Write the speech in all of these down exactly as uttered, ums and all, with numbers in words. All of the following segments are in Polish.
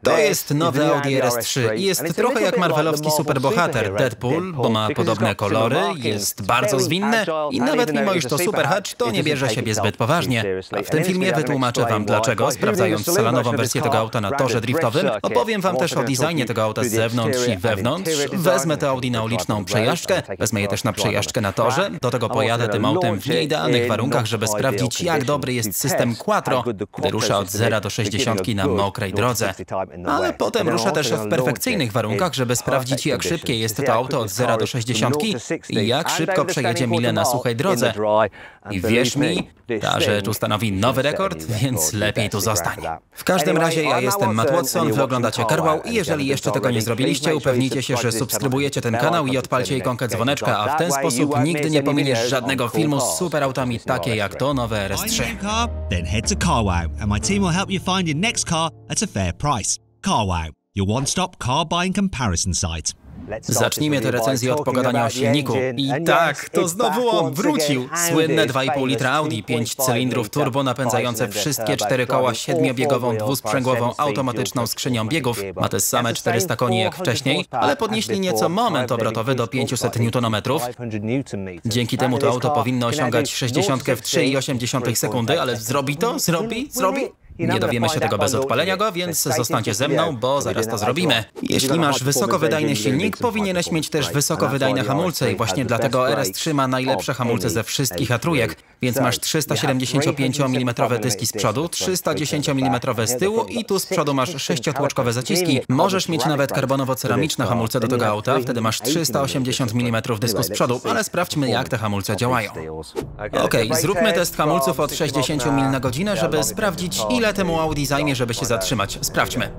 To jest nowy Audi R S trzy i jest trochę jak marvelowski superbohater Deadpool, bo ma podobne kolory, jest bardzo zwinne i nawet mimo iż to superhatch, to nie bierze siebie zbyt poważnie. A w tym filmie wytłumaczę wam dlaczego, sprawdzając salonową wersję tego auta na torze driftowym, opowiem wam też o designie tego auta z zewnątrz i wewnątrz, wezmę to Audi na uliczną przejażdżkę, wezmę je też na przejażdżkę na torze, do tego pojadę tym autem w nieidealnych warunkach, żeby sprawdzić jak dobry jest system Quattro, gdy rusza od zera do sześćdziesiątki na mokrej drodze. Ale potem ruszę też w perfekcyjnych warunkach, żeby sprawdzić jak szybkie jest to auto od zera do sześćdziesiątki i jak szybko przejedzie milę na suchej drodze. I wierz mi, ta rzecz ustanowi nowy rekord, więc lepiej tu zostań. W każdym razie ja jestem Matt Watson, wy oglądacie CarWow i jeżeli jeszcze tego nie zrobiliście, upewnijcie się, że subskrybujecie ten kanał i odpalcie ikonkę dzwoneczka, a w ten sposób nigdy nie pominiesz żadnego filmu z superautami takie jak to nowe R S trzy. Then head to CarWow and my team will help you find your next car at a fair price. CarWow, your one-stop car buying comparison site. Zacznijmy tę recenzję od pogadania o silniku. I tak, to znowu on wrócił. Słynne dwa i pół litra Audi, pięć cylindrów turbo napędzające wszystkie cztery koła siedmiobiegową dwusprzęgłową automatyczną skrzynią biegów. Ma te same czterysta koni jak wcześniej, ale podnieśli nieco moment obrotowy do pięćset niutonometrów. Dzięki temu to auto powinno osiągać sześćdziesiątkę w trzy i osiem dziesiątych sekundy, ale zrobi to? Zrobi? Zrobi? Nie dowiemy się tego bez odpalenia go, więc zostańcie ze mną, bo zaraz to zrobimy. Jeśli masz wysokowydajny silnik, powinieneś mieć też wysokowydajne hamulce i właśnie dlatego R S trzy ma najlepsze hamulce ze wszystkich A trzy, więc masz trzysta siedemdziesięciopięciomilimetrowe dyski z przodu, trzysta dziesięciomilimetrowe z tyłu i tu z przodu masz sześciotłoczkowe zaciski. Możesz mieć nawet karbonowo-ceramiczne hamulce do tego auta, wtedy masz trzysta osiemdziesiąt milimetrów dysku z przodu, ale sprawdźmy jak te hamulce działają. Okej, okay, zróbmy test hamulców od sześćdziesiąt mil na godzinę, żeby sprawdzić ile temu Audi zajmie, żeby się zatrzymać. Sprawdźmy.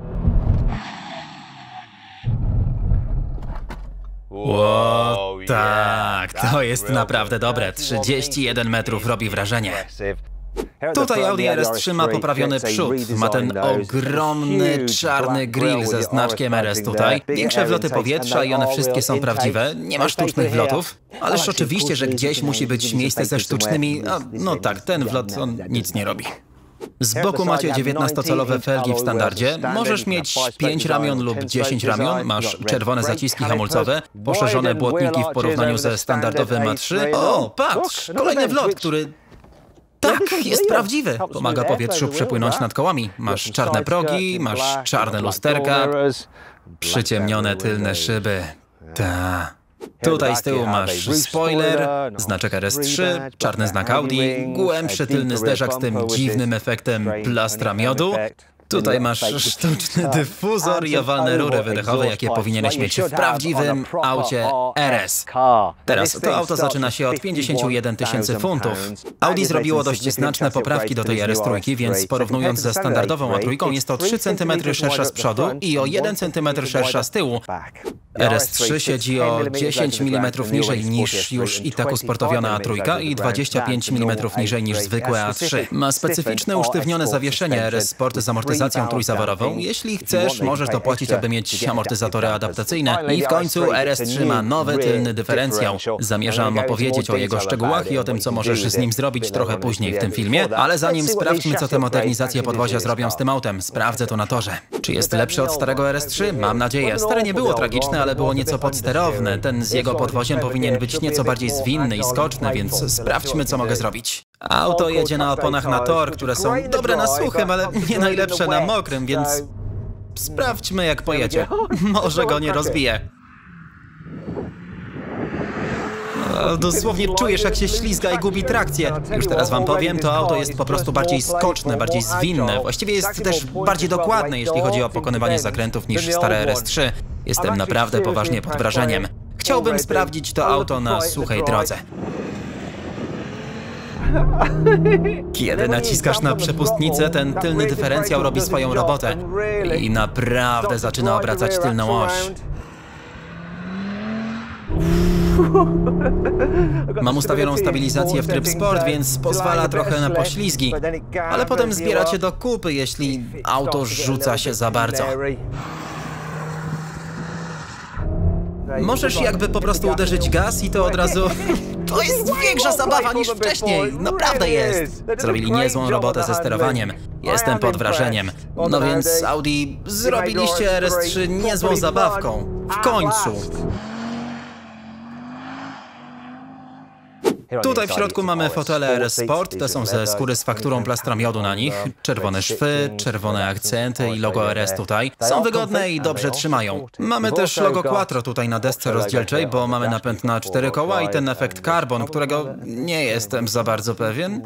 Ło, tak, to jest naprawdę dobre. trzydzieści jeden metrów robi wrażenie. Tutaj Audi R S trzy ma poprawiony przód, ma ten ogromny czarny grill ze znaczkiem R S tutaj, większe wloty powietrza i one wszystkie są prawdziwe, nie ma sztucznych wlotów. Ależ oczywiście, że gdzieś musi być miejsce ze sztucznymi, a, no tak, ten wlot on nic nie robi. Z boku macie dziewiętnastocalowe felgi w standardzie, możesz mieć pięć ramion lub dziesięć ramion, masz czerwone zaciski hamulcowe, poszerzone błotniki w porównaniu ze standardowym A trzy. O, patrz, kolejny wlot, który... Tak, jest prawdziwy. Pomaga powietrzu przepłynąć nad kołami. Masz czarne progi, masz czarne lusterka, przyciemnione tylne szyby. Ta. Tutaj z tyłu masz spoiler, znaczek R S trzy, czarny znak Audi, głębszy tylny zderzak z tym dziwnym efektem plastra miodu. Tutaj masz sztuczny dyfuzor i owalne rury wydechowe, jakie powinieneś mieć w prawdziwym aucie R S. Teraz to auto zaczyna się od pięćdziesięciu jeden tysięcy funtów. Audi zrobiło dość znaczne poprawki do tej R S trzy, więc porównując ze standardową A trzy jest to trzy centymetry szersza z przodu i o jeden centymetr szersza z tyłu. R S trzy siedzi o dziesięć milimetrów niżej niż już i tak usportowiona A trzy i dwadzieścia pięć milimetrów niżej niż zwykłe A trzy. Ma specyficzne usztywnione zawieszenie R S Sport z amortyzacją trójzaworową. Jeśli chcesz, możesz dopłacić, aby mieć amortyzatory adaptacyjne. I w końcu R S trzy ma nowy tylny dyferencjał. Zamierzam opowiedzieć o jego szczegółach i o tym, co możesz z nim zrobić trochę później w tym filmie, ale zanim sprawdźmy, co te modernizacje podwozia zrobią z tym autem, sprawdzę to na torze. Czy jest lepszy od starego R S trzy? Mam nadzieję. Stare nie było tragiczne, ale było nieco podsterowne. Ten z jego podwoziem powinien być nieco bardziej zwinny i skoczny, więc sprawdźmy, co mogę zrobić. Auto jedzie na oponach na tor, które są dobre na suchym, ale nie najlepsze na mokrym, więc sprawdźmy jak pojedzie. Może go nie rozbije. O, dosłownie czujesz jak się ślizga i gubi trakcję. Już teraz wam powiem, to auto jest po prostu bardziej skoczne, bardziej zwinne. Właściwie jest też bardziej dokładne, jeśli chodzi o pokonywanie zakrętów niż stare R S trzy. Jestem naprawdę poważnie pod wrażeniem. Chciałbym sprawdzić to auto na suchej drodze. Kiedy naciskasz na przepustnicę, ten tylny dyferencjał robi swoją robotę i naprawdę zaczyna obracać tylną oś. Mam ustawioną stabilizację w tryb sport, więc pozwala trochę na poślizgi, ale potem zbiera cię do kupy, jeśli auto rzuca się za bardzo. Możesz jakby po prostu uderzyć gaz i to od razu... To jest większa zabawa niż wcześniej, naprawdę jest! Zrobili niezłą robotę ze sterowaniem. Jestem pod wrażeniem. No więc Audi, zrobiliście R S trzy niezłą zabawką. W końcu. Tutaj w środku mamy fotele R S Sport, te są ze skóry z fakturą plastra miodu na nich, czerwone szwy, czerwone akcenty i logo R S tutaj. Są wygodne i dobrze trzymają. Mamy też logo Quattro tutaj na desce rozdzielczej, bo mamy napęd na cztery koła i ten efekt carbon, którego nie jestem za bardzo pewien.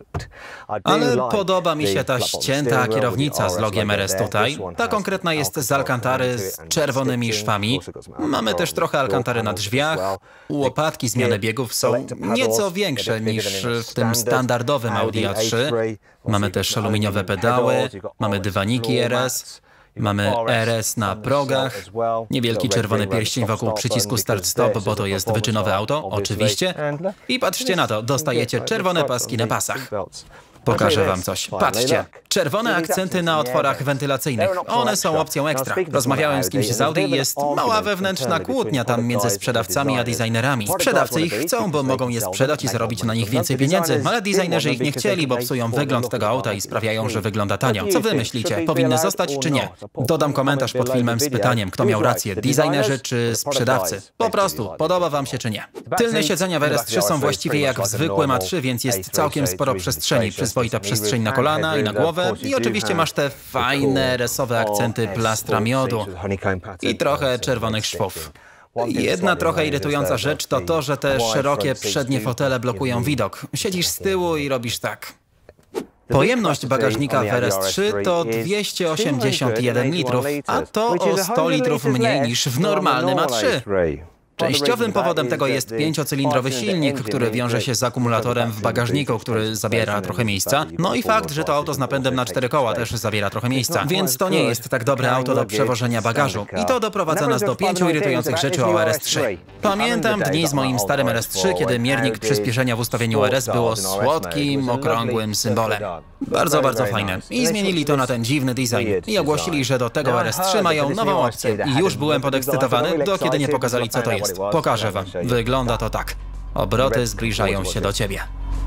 Ale podoba mi się ta ścięta kierownica z logiem R S tutaj. Ta konkretna jest z alkantary z czerwonymi szwami. Mamy też trochę alkantary na drzwiach. Łopatki zmiany biegów są nie co większe niż w tym standardowym Audi A trzy. Mamy też aluminiowe pedały, mamy dywaniki R S, mamy R S na progach, niewielki czerwony pierścień wokół przycisku start-stop, bo to jest wyczynowe auto, oczywiście. I patrzcie na to, dostajecie czerwone paski na pasach. Pokażę wam coś. Patrzcie. Czerwone akcenty na otworach wentylacyjnych. One są opcją ekstra. Rozmawiałem z kimś z Audi i jest mała wewnętrzna kłótnia tam między sprzedawcami a designerami. Sprzedawcy ich chcą, bo mogą je sprzedać i zarobić na nich więcej pieniędzy, ale designerzy ich nie chcieli, bo psują wygląd tego auta i sprawiają, że wygląda tanio. Co wy myślicie? Powinny zostać czy nie? Dodam komentarz pod filmem z pytaniem, kto miał rację, designerzy czy sprzedawcy. Po prostu, podoba wam się czy nie. Tylne siedzenia w R S trzy są właściwie jak w zwykłym A trzy, więc jest całkiem sporo przestrzeni. Przyzwoita przestrzeń na kolana i na głowę i oczywiście masz te fajne R S-owe akcenty plastra miodu i trochę czerwonych szwów. Jedna trochę irytująca rzecz to to, że te szerokie przednie fotele blokują widok. Siedzisz z tyłu i robisz tak. Pojemność bagażnika w R S trzy to dwieście osiemdziesiąt jeden litrów, a to o sto litrów mniej niż w normalnym A trzy. Częściowym powodem tego jest pięciocylindrowy silnik, który wiąże się z akumulatorem w bagażniku, który zabiera trochę miejsca. No i fakt, że to auto z napędem na cztery koła też zabiera trochę miejsca. Więc to nie jest tak dobre auto do przewożenia bagażu. I to doprowadza nas do pięciu irytujących rzeczy o R S trzy. Pamiętam dni z moim starym R S trzy, kiedy miernik przyspieszenia w ustawieniu R S było słodkim, okrągłym symbolem. Bardzo, bardzo fajne. I zmienili to na ten dziwny design. I ogłosili, że do tego R S trzy mają nową opcję. I już byłem podekscytowany, do kiedy nie pokazali, co to jest. Pokażę wam. Wygląda to tak. Obroty zbliżają się do ciebie.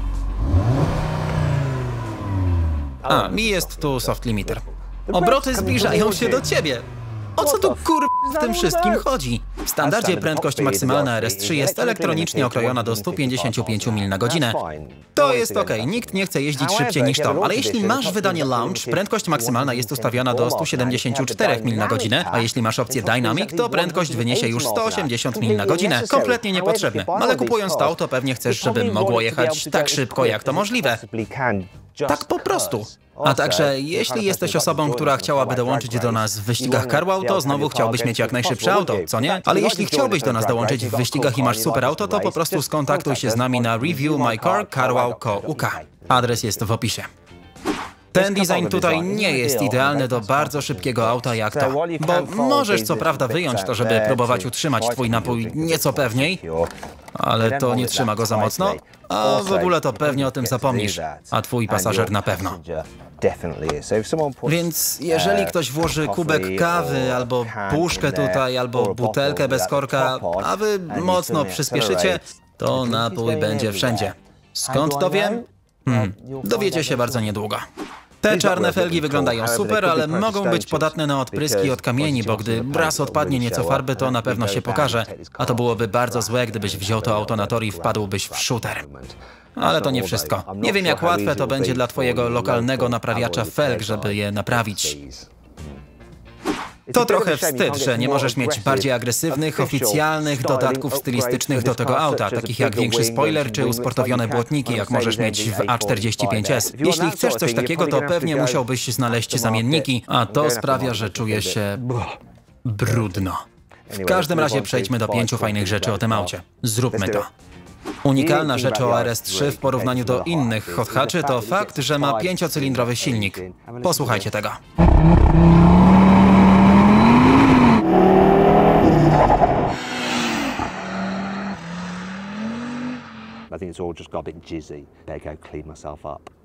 A, i jest tu soft limiter. Obroty zbliżają się do ciebie. O co tu kur... w tym wszystkim chodzi? W standardzie prędkość maksymalna R S trzy jest elektronicznie okrojona do stu pięćdziesięciu pięciu mil na godzinę. To jest ok, nikt nie chce jeździć szybciej niż to, ale jeśli masz wydanie Launch, prędkość maksymalna jest ustawiona do stu siedemdziesięciu czterech mil na godzinę, a jeśli masz opcję Dynamic, to prędkość wyniesie już sto osiemdziesiąt mil na godzinę. Kompletnie niepotrzebne, ale kupując to auto pewnie chcesz, żeby mogło jechać tak szybko, jak to możliwe. Tak po prostu. A także, jeśli jesteś osobą, która chciałaby dołączyć do nas w wyścigach CarWow, to znowu chciałbyś mieć jak najszybsze auto, co nie? Ale jeśli chciałbyś do nas dołączyć w wyścigach i masz super auto, to po prostu skontaktuj się z nami na review my car carwow kropka co kropka u k. Adres jest w opisie. Ten design tutaj nie jest idealny do bardzo szybkiego auta jak to, bo możesz co prawda wyjąć to, żeby próbować utrzymać twój napój nieco pewniej, ale to nie trzyma go za mocno, a w ogóle to pewnie o tym zapomnisz, a twój pasażer na pewno. Więc jeżeli ktoś włoży kubek kawy, albo puszkę tutaj, albo butelkę bez korka, a wy mocno przyspieszycie, to napój będzie wszędzie. Skąd to wiem? Hmm, dowiecie się bardzo niedługo. Te czarne felgi wyglądają super, ale mogą być podatne na odpryski od kamieni, bo gdy raz odpadnie nieco farby, to na pewno się pokaże. A to byłoby bardzo złe, gdybyś wziął to auto na tor i wpadłbyś w shooter. Ale to nie wszystko. Nie wiem, jak łatwe to będzie dla twojego lokalnego naprawiacza felg, żeby je naprawić. To trochę wstyd, że nie możesz mieć bardziej agresywnych, oficjalnych dodatków stylistycznych do tego auta, takich jak większy spoiler czy usportowione błotniki, jak możesz mieć w A czterdzieści pięć S. Jeśli chcesz coś takiego, to pewnie musiałbyś znaleźć zamienniki, a to sprawia, że czuję się brudno. W każdym razie przejdźmy do pięciu fajnych rzeczy o tym aucie. Zróbmy to. Unikalna rzecz o R S trzy w porównaniu do innych hot hatchy to fakt, że ma pięciocylindrowy silnik. Posłuchajcie tego.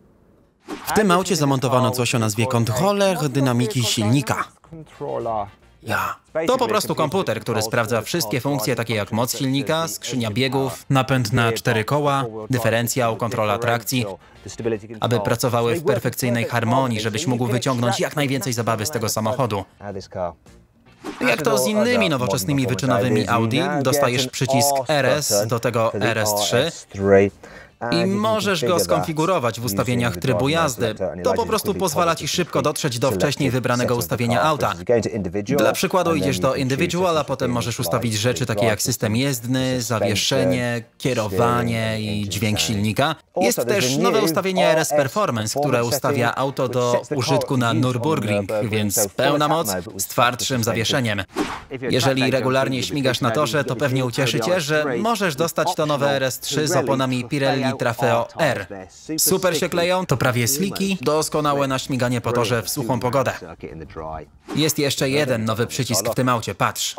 W tym aucie zamontowano coś o nazwie kontroler dynamiki silnika. Ja. To po prostu komputer, który sprawdza wszystkie funkcje takie jak moc silnika, skrzynia biegów, napęd na cztery koła, dyferencjał, kontrola trakcji, aby pracowały w perfekcyjnej harmonii, żebyś mógł wyciągnąć jak najwięcej zabawy z tego samochodu. Jak to z innymi nowoczesnymi wyczynowymi Audi, dostajesz przycisk R S do tego R S trzy i możesz go skonfigurować w ustawieniach trybu jazdy. To po prostu pozwala ci szybko dotrzeć do wcześniej wybranego ustawienia auta. Dla przykładu idziesz do Individual, a potem możesz ustawić rzeczy takie jak system jezdny, zawieszenie, kierowanie i dźwięk silnika. Jest też nowe ustawienie R S Performance, które ustawia auto do użytku na Nürburgring, więc pełna moc z twardszym zawieszeniem. Jeżeli regularnie śmigasz na torze, to pewnie ucieszy cię, że możesz dostać to nowe R S trzy z oponami Pirelli Trafeo R. Super się kleją, to prawie sliki, doskonałe na śmiganie po torze w suchą pogodę. Jest jeszcze jeden nowy przycisk w tym aucie, patrz.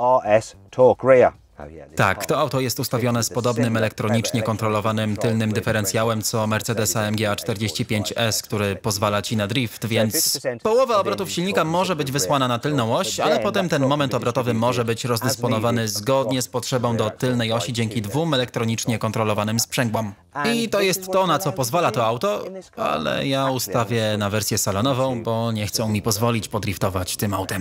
Tak, to auto jest ustawione z podobnym elektronicznie kontrolowanym tylnym dyferencjałem co Mercedes A M G A czterdzieści pięć S, który pozwala ci na drift, więc połowa obrotów silnika może być wysłana na tylną oś, ale potem ten moment obrotowy może być rozdysponowany zgodnie z potrzebą do tylnej osi dzięki dwóm elektronicznie kontrolowanym sprzęgłom. I to jest to, na co pozwala to auto, ale ja ustawię na wersję salonową, bo nie chcą mi pozwolić podriftować tym autem.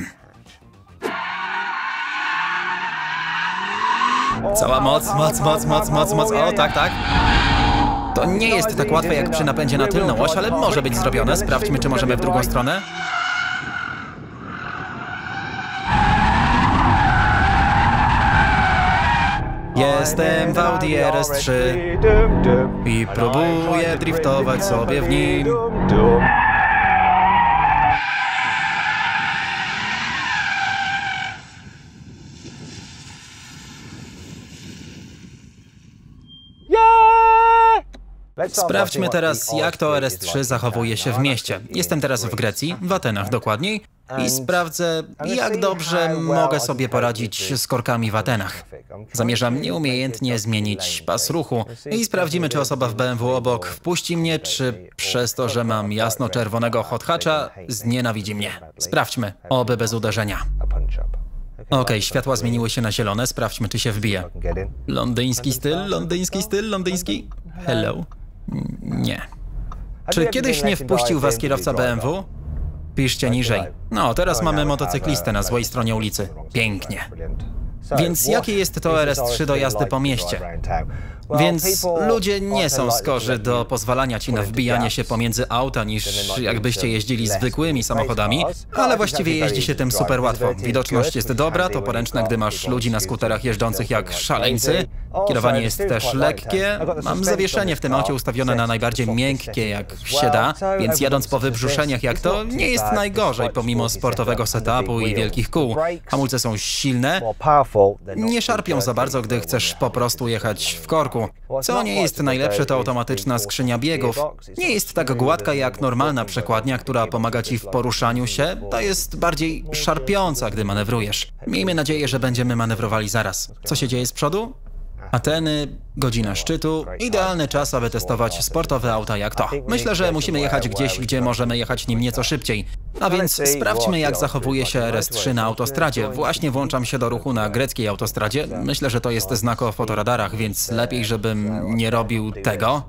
Cała moc, moc, moc, moc, moc, moc, o tak, tak. To nie jest tak łatwe jak przy napędzie na tylną oś, ale może być zrobione. Sprawdźmy, czy możemy w drugą stronę. Jestem w Audi R S trzy i próbuję driftować sobie w nim. Sprawdźmy teraz, jak to R S trzy zachowuje się w mieście. Jestem teraz w Grecji, w Atenach dokładniej, i sprawdzę, jak dobrze mogę sobie poradzić z korkami w Atenach. Zamierzam nieumiejętnie zmienić pas ruchu i sprawdzimy, czy osoba w B M W obok wpuści mnie, czy przez to, że mam jasno-czerwonego hot hatcha, znienawidzi mnie. Sprawdźmy, oby bez uderzenia. Okej, okay, światła zmieniły się na zielone, sprawdźmy, czy się wbije. Londyński styl, londyński styl, londyński. Hello. Nie. Czy kiedyś nie wpuścił was kierowca B M W? Piszcie niżej. No, teraz mamy motocyklistę na złej stronie ulicy. Pięknie. Więc jakie jest to R S trzy do jazdy po mieście? Więc ludzie nie są skorzy do pozwalania ci na wbijanie się pomiędzy auta, niż jakbyście jeździli zwykłymi samochodami, ale właściwie jeździ się tym super łatwo. Widoczność jest dobra, to poręczne, gdy masz ludzi na skuterach jeżdżących jak szaleńcy. Kierowanie jest też lekkie. Mam zawieszenie w tym aucie ustawione na najbardziej miękkie, jak się da, więc jadąc po wybrzuszeniach jak to, nie jest najgorzej pomimo sportowego setupu i wielkich kół. Hamulce są silne, nie szarpią za bardzo, gdy chcesz po prostu jechać w korku. Co nie jest najlepsze, to automatyczna skrzynia biegów. Nie jest tak gładka jak normalna przekładnia, która pomaga ci w poruszaniu się. To jest bardziej szarpiąca, gdy manewrujesz. Miejmy nadzieję, że będziemy manewrowali zaraz. Co się dzieje z przodu? Ateny, godzina szczytu, idealny czas, aby testować sportowe auta jak to. Myślę, że musimy jechać gdzieś, gdzie możemy jechać nim nieco szybciej. A więc sprawdźmy, jak zachowuje się R S trzy na autostradzie. Właśnie włączam się do ruchu na greckiej autostradzie. Myślę, że to jest znak o fotoradarach, więc lepiej, żebym nie robił tego.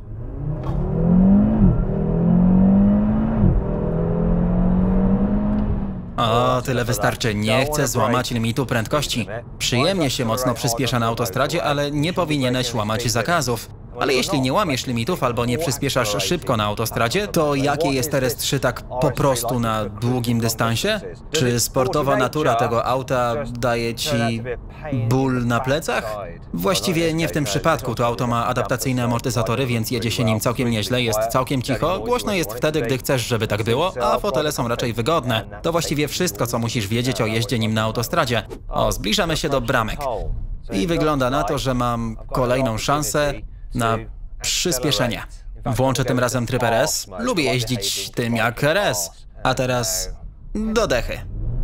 O, tyle wystarczy. Nie chcę złamać limitu prędkości. Przyjemnie się mocno przyspiesza na autostradzie, ale nie powinieneś łamać zakazów. Ale jeśli nie łamiesz limitów albo nie przyspieszasz szybko na autostradzie, to jakie jest R S trzy tak po prostu na długim dystansie? Czy sportowa natura tego auta daje ci ból na plecach? Właściwie nie w tym przypadku. To auto ma adaptacyjne amortyzatory, więc jedzie się nim całkiem nieźle, jest całkiem cicho. Głośno jest wtedy, gdy chcesz, żeby tak było, a fotele są raczej wygodne. To właściwie wszystko, co musisz wiedzieć o jeździe nim na autostradzie. O, zbliżamy się do bramek. I wygląda na to, że mam kolejną szansę na przyspieszenie. Włączę tym razem tryb R S. Lubię jeździć tym jak R S. A teraz do dechy.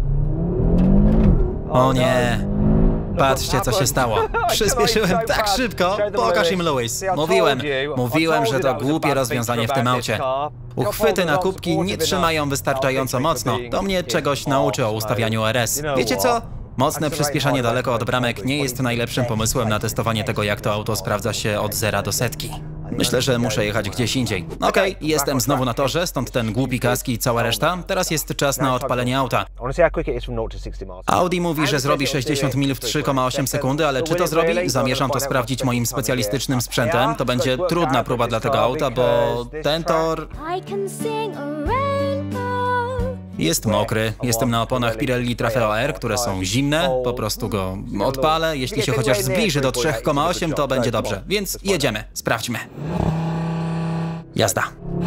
O nie. Patrzcie, co się stało. Przyspieszyłem tak szybko. Pokaż im, Lewis. Mówiłem, mówiłem, że to głupie rozwiązanie w tym aucie. Uchwyty na kubki nie trzymają wystarczająco mocno. To mnie czegoś nauczy o ustawianiu R S. Wiecie co? Mocne przyspieszanie daleko od bramek nie jest najlepszym pomysłem na testowanie tego, jak to auto sprawdza się od zera do setki. Myślę, że muszę jechać gdzieś indziej. Okej, okay, jestem znowu na torze, stąd ten głupi kask i cała reszta. Teraz jest czas na odpalenie auta. Audi mówi, że zrobi sześćdziesiąt mil w trzy przecinek osiem sekundy, ale czy to zrobi? Zamierzam to sprawdzić moim specjalistycznym sprzętem. To będzie trudna próba dla tego auta, bo ten tor jest mokry. Jestem na oponach Pirelli Trofeo R, które są zimne. Po prostu go odpalę. Jeśli się chociaż zbliży do trzy przecinek osiem, to będzie dobrze. Więc jedziemy. Sprawdźmy. Jazda.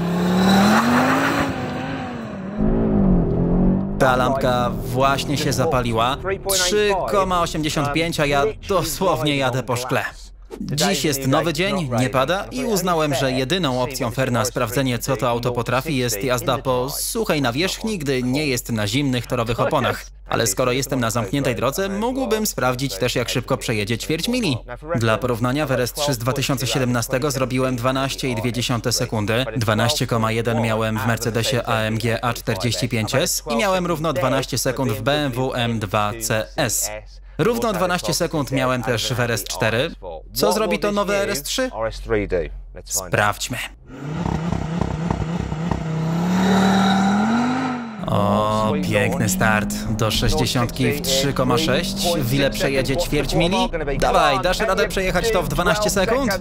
Ta lampka właśnie się zapaliła. trzy przecinek osiemdziesiąt pięć, a ja dosłownie jadę po szkle. Dziś jest nowy dzień, nie pada i uznałem, że jedyną opcją fair na sprawdzenie, co to auto potrafi, jest jazda po suchej nawierzchni, gdy nie jest na zimnych torowych oponach. Ale skoro jestem na zamkniętej drodze, mógłbym sprawdzić też, jak szybko przejedzie ćwierć mili. Dla porównania w R S trzy z dwa tysiące siedemnastego zrobiłem dwanaście przecinek dwa sekundy, dwanaście przecinek jeden miałem w Mercedesie A M G A czterdzieści pięć S i miałem równo dwanaście sekund w B M W M dwa C S. Równo dwanaście sekund miałem też w R S cztery. Co zrobi to nowe R S trzy? Sprawdźmy. O, piękny start. Do sześćdziesiątki w trzy przecinek sześć. W ile przejedzie ćwierć mili? Dawaj, dasz radę przejechać to w dwanaście sekund?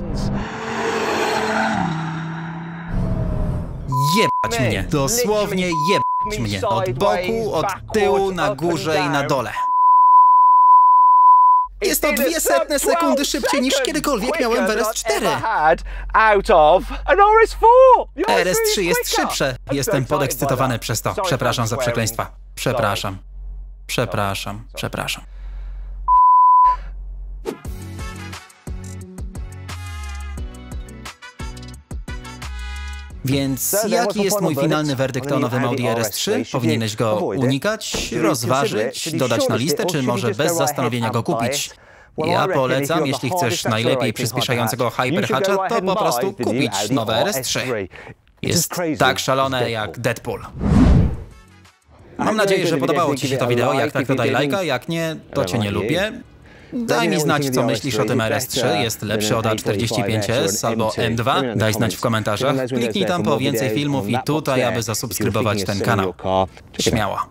Jebać mnie. Dosłownie jebać mnie. Od boku, od tyłu, na górze i na dole. Jest to dwie setne sekundy szybciej niż kiedykolwiek miałem w R S cztery. R S trzy jest szybsze. Jestem podekscytowany przez to. Przepraszam za przekleństwa. Przepraszam. Przepraszam. Przepraszam. Więc jaki jest mój finalny werdykt o nowym Audi R S trzy? Powinieneś go unikać, rozważyć, dodać na listę, czy może bez zastanowienia go kupić? Ja polecam, jeśli chcesz najlepiej przyspieszającego hyperhatcha, to po prostu kupić nowe R S trzy. Jest tak szalone jak Deadpool. Mam nadzieję, że podobało Ci się to wideo. Jak tak, to daj lajka, jak nie, to Cię nie lubię. Daj mi znać, co myślisz o tym R S trzy. Jest lepszy od A czterdzieści pięć S albo M dwa? Daj znać w komentarzach. Kliknij tam po więcej filmów i tutaj, aby zasubskrybować ten kanał. Śmiało.